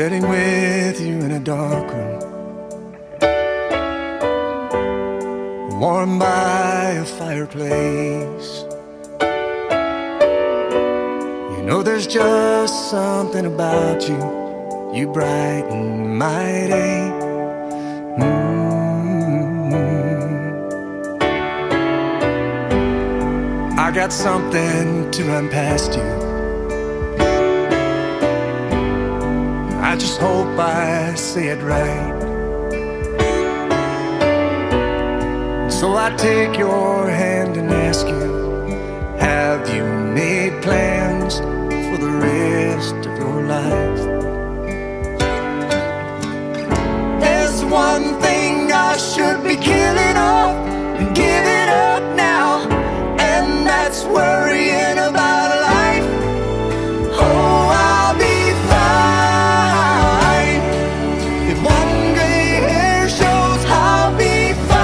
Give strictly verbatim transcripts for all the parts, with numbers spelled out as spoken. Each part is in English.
sitting with you in a dark room, warmed by a fireplace. You know there's just something about you, you brighten my day. Mm-hmm. I got something to run past you. I just hope I say it right. So I take your hand and ask you, have you made plans for the rest of your life? There's one thing I should be killing off and giving up now, and that's worrying about life. Oh, I'll be fine. If one gray hair shows, I'll be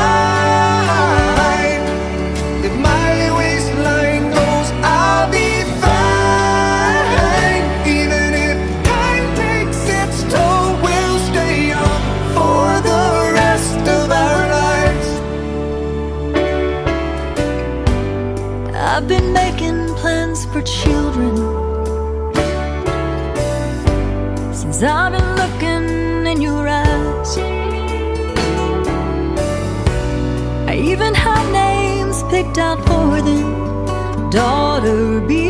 fine. If my waistline goes, I'll be fine. Even if time takes its toll, we'll stay young for the rest of our lives. I've been making plans for children since I've been looking in your eyes. I even have names picked out for them. Daughter, be